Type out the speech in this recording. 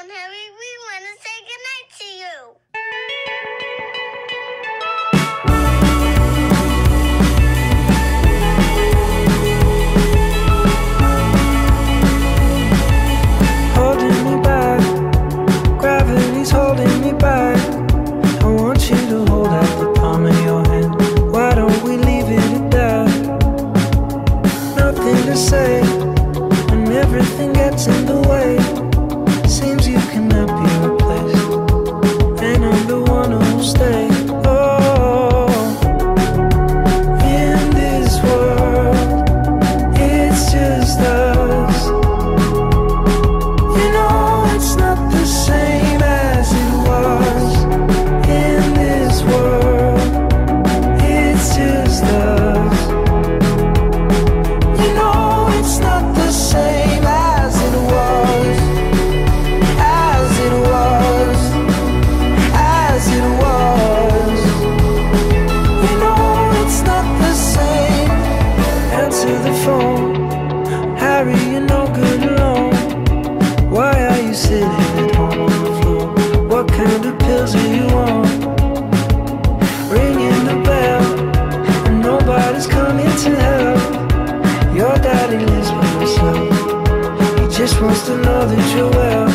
on, Harry. We want to say goodnight to you. Holding me back, gravity's holding me back. I want you to hold out the palm of your hand. Why don't we leave it at that? Nothing to say when everything gets in the way. Seems you cannot be replaced, and I'm the one who'll stay. Oh, in this world, it's just us. You know it's not the same as it was. In this world, it's just us. You know it's not the same as it was. As it was. As it was. You know it's not the same. Answer the phone. Harry, you're no good alone. Why are you sitting at home on the floor? What kind of pills are you on? Ringing the bell, and nobody's coming to help. Your daddy lives by himself. He just wants to know that you're well.